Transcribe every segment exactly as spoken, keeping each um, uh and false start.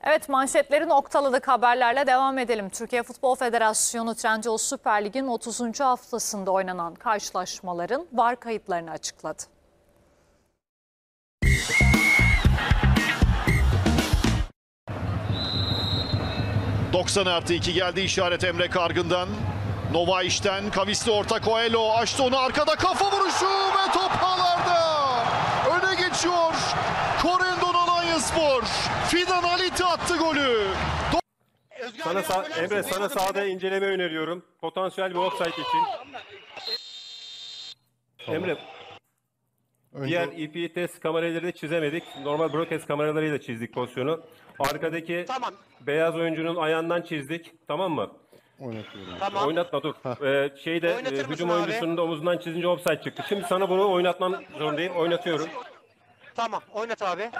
Evet, manşetleri noktaladık, haberlerle devam edelim. Türkiye Futbol Federasyonu Trendyol Süper Lig'in otuzuncu haftasında oynanan karşılaşmaların V A R kayıtlarını açıkladı. doksan artı iki geldi işaret Emre Kargın'dan. Nova işten kavisli orta Coelho açtı onu, arkada kafa vuruşu ve top ağlarda. Öne geçiyor Corendon Alanyaspor. Fidan Halit attı golü. Sana sağ, Emre sana sahada inceleme öneriyorum. Potansiyel bir offside için. Tamam. Emre Önce... diğer E P test kameraları da çizemedik. Normal broadcast kameralarıyla çizdik pozisyonu. Arkadaki tamam. Beyaz oyuncunun ayağından çizdik. Tamam mı? Oynatıyorum. Tamam. Oynatma dur. Ee, şeyde e, hücum oyuncusunun da omuzundan çizince offside çıktı. Şimdi sana bunu oynatmam zorundayım. Oynatıyorum. Tamam, oynat abi.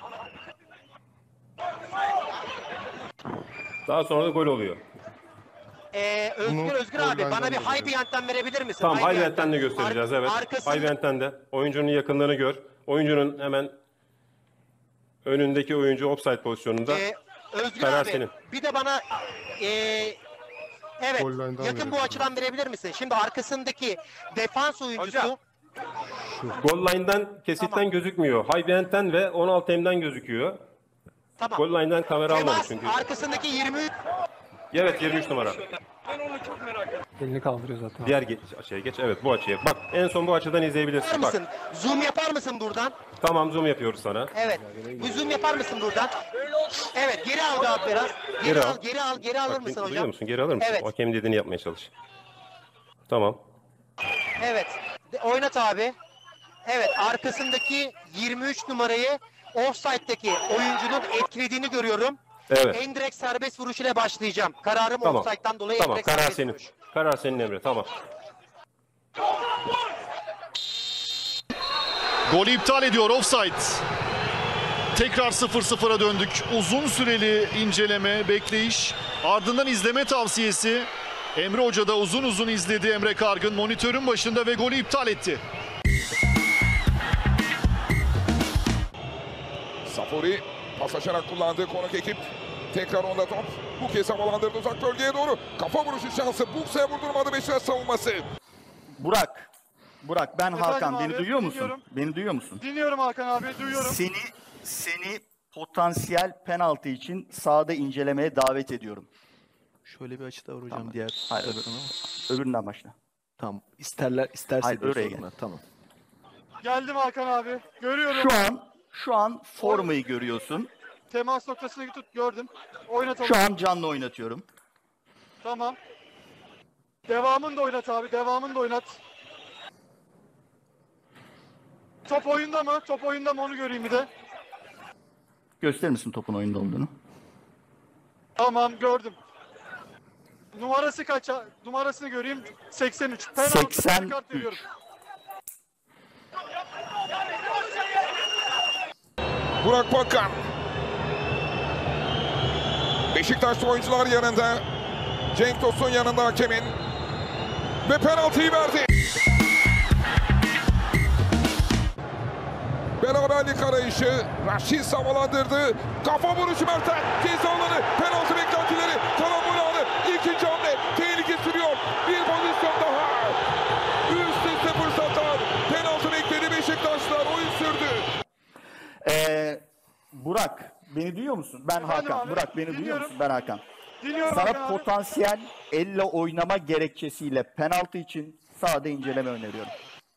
Daha sonra da gol oluyor. Ee, Özgür Özgür abi bana bir high behind'den verebilir misin? Tamam, high behind'den de göstereceğiz. Evet. Arkasında... High behind'den de. Oyuncunun yakınlığını gör. Oyuncunun hemen önündeki oyuncu offside pozisyonunda. Ee, Özgür Karar abi senin. Bir de bana ee, evet yakın bu açıdan verebilir misin? Şimdi arkasındaki defans oyuncusu Hocam. Goal line'dan kesitten tamam. gözükmüyor. High behind'den ve on altı M'den gözüküyor. Tamam. Goal line'dan kamera Temas, almadı çünkü. Arkasındaki yirmi üç. Evet, yirmi üç numara. Ben onu çok merak ettim. Elini kaldırıyor zaten. Diğer geç, açıya geç. Evet, bu açıya. Bak, en son bu açıdan izleyebilirsin. Yapar mısın? Bak. Zoom yapar mısın buradan? Tamam, zoom yapıyoruz sana. Evet. Bu zoom yapar mısın buradan? Evet, geri al abi biraz. Geri, geri al, al, geri al, geri alır Bak, mısın hocam? Duyuyor musun? Geri alır mısın? Evet. O hakemin dediğini yapmaya çalış. Tamam. Evet. De, oynat abi. Evet, arkasındaki yirmi üç numarayı offside'daki oyuncunun etkilediğini görüyorum. Evet. En direkt serbest vuruş ile başlayacağım. Kararım tamam. offside'dan dolayı tamam. en direkt Karar serbest senin. vuruş. Karar senin Emre. Tamam. Golü iptal ediyor, offside. Tekrar sıfır sıfıra döndük. Uzun süreli inceleme, bekleyiş. Ardından izleme tavsiyesi. Emre Hoca da uzun uzun izledi. Emre Kargın monitörün başında ve golü iptal etti. Safori pas açarak kullandığı konuk ekip. Tekrar onda top. Bu kez havalandırdı uzak bölgeye doğru. Kafa vuruşu şansı. Buksa'ya vurdurmadı Beşiktaş savunması. Burak. Burak ben Efendim Hakan. abi, beni duyuyor musun? dinliyorum. Beni duyuyor musun? Dinliyorum Hakan abi, duyuyorum. Seni seni potansiyel penaltı için sahada incelemeye davet ediyorum. Şöyle bir açıda var hocam Tamam. diğer. Hayır, öbür, öbüründen başla. Tamam. İsterler isterse Hayır, diyor oraya sorunlar. gel. Tamam. Geldim Hakan abi, görüyorum. Şu an şu an formayı görüyorsun. Temas noktasını tut, gördüm. Oynatalım. Şu an canlı oynatıyorum. Tamam. Devamını da oynat abi, devamını da oynat. Top oyunda mı? Top oyunda mı onu göreyim bir de. Gösterir misin topun oyunda olduğunu? Tamam, gördüm. Numarası kaç? Numarasını göreyim. seksen üç. Penaltı, seksen kart veriyorum. Burak Bakan. Beşiktaşlı oyuncular yanında. Cenk Tosun yanında hakemin. Ve penaltıyı verdi. Beraberlik arayışı. Raşit havalandırdı. Kafa vuruşu Mert'ten. Ceza alanı. Penaltı beklentileri. Karambol anı. İkinci hamle. Tehlike sürüyor. Bir pozisyon daha. Üst üste fırsatlar. Penaltı bekledi Beşiktaşlar. Oyun sürdü. Ee, Burak beni duyuyor musun? Ben Efendim Hakan. abi, Burak beni dinliyorum. duyuyor musun? Ben Hakan. Dinliyorum Sana Hakan abi. potansiyel elle oynama gerekçesiyle penaltı için sahada inceleme öneriyorum.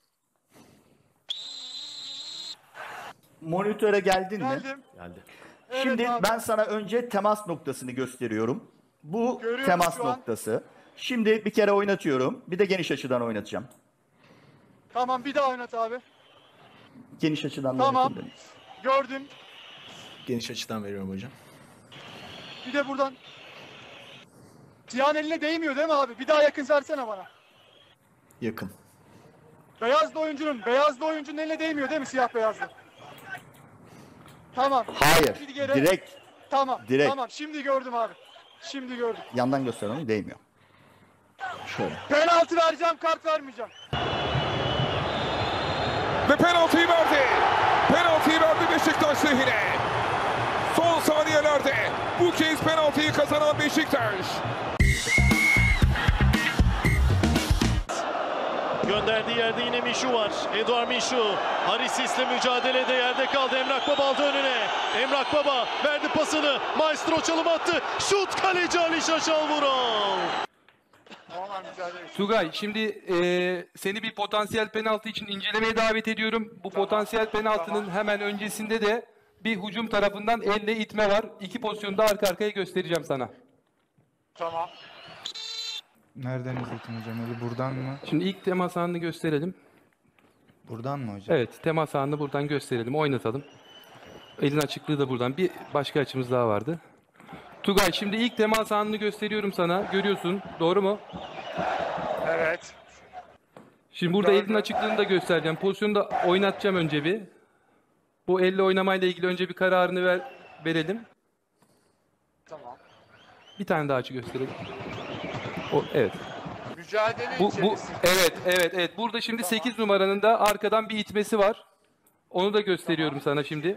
Monitöre geldin Geldim. mi? Geldi. Evet Şimdi abi. ben sana önce temas noktasını gösteriyorum. Bu Görüyorum temas şu an. noktası. Şimdi bir kere oynatıyorum. Bir de geniş açıdan oynatacağım. Tamam, bir daha oynat abi. Geniş açıdan da Tamam. oynatayım. Gördüm. Geniş açıdan veriyorum hocam. Bir de buradan. Siyahın eline değmiyor değil mi abi? Bir daha yakın versene bana. Yakın. Beyazlı oyuncunun, beyazlı oyuncunun eline değmiyor değil mi, siyah beyazlı? Tamam. Hayır. Bir kere- Direkt Tamam. direkt. Tamam. Şimdi gördüm abi. Şimdi gördüm. yandan göster onu, değmiyor. Şöyle. Penaltı vereceğim, kart vermeyeceğim. Ve penaltıyı verdi. Penaltıyı verdi Beşiktaş lehine. Son saniyelerde Bu kez penaltıyı kazanan Beşiktaş. Gönderdiği yerde yine Mişu var. Eduard Mişu. Harisis'le mücadelede yerde kaldı. Emrah Baba aldı önüne. Emrah Baba verdi pasını. Maestro çalım attı. Şut kaleci Ali Şaşal Vural. Tugay, şimdi e, seni bir potansiyel penaltı için incelemeye davet ediyorum. Bu potansiyel penaltının hemen öncesinde de bir hücum tarafından elle itme var. İki pozisyonda arka arkaya göstereceğim sana. Tamam. Nereden izletin hocam? Öyle buradan mı? Şimdi ilk temas anını gösterelim. Buradan mı hocam? Evet, temas anını buradan gösterelim, oynatalım. Elin açıklığı da buradan. Bir başka açımız daha vardı. Tugay, şimdi ilk temas anını gösteriyorum sana. Görüyorsun, doğru mu? Evet. Şimdi burada Gördüm. elin açıklığını da göstereceğim. Pozisyonu da oynatacağım önce bir. Bu elle oynamayla ilgili önce bir kararını ver, verelim. Tamam. Bir tane daha açı gösterelim. O, evet. Mücadele Bu, bu, içerisinde. evet, evet, evet. Burada şimdi sekiz numaranın da arkadan bir itmesi var. Onu da gösteriyorum sana şimdi.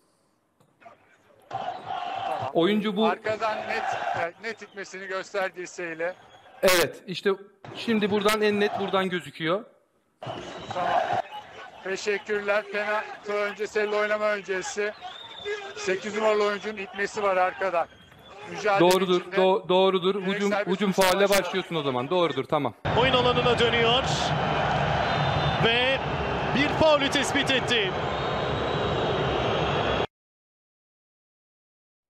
Oyuncu bu. Arkadan net net itmesini gösterdiyseyle. Evet, işte şimdi buradan en net buradan gözüküyor. Tamam. Teşekkürler. Penaltı öncesi, oynama öncesi. sekiz numaralı oyuncunun itmesi var arkadan. Mücadele Doğrudur, içinde. do- doğrudur. Hücum serbest hücum vuruş faulle başlıyor. başlıyorsun o zaman. Doğrudur, tamam. Oyun alanına dönüyor. Ve bir faulü tespit etti.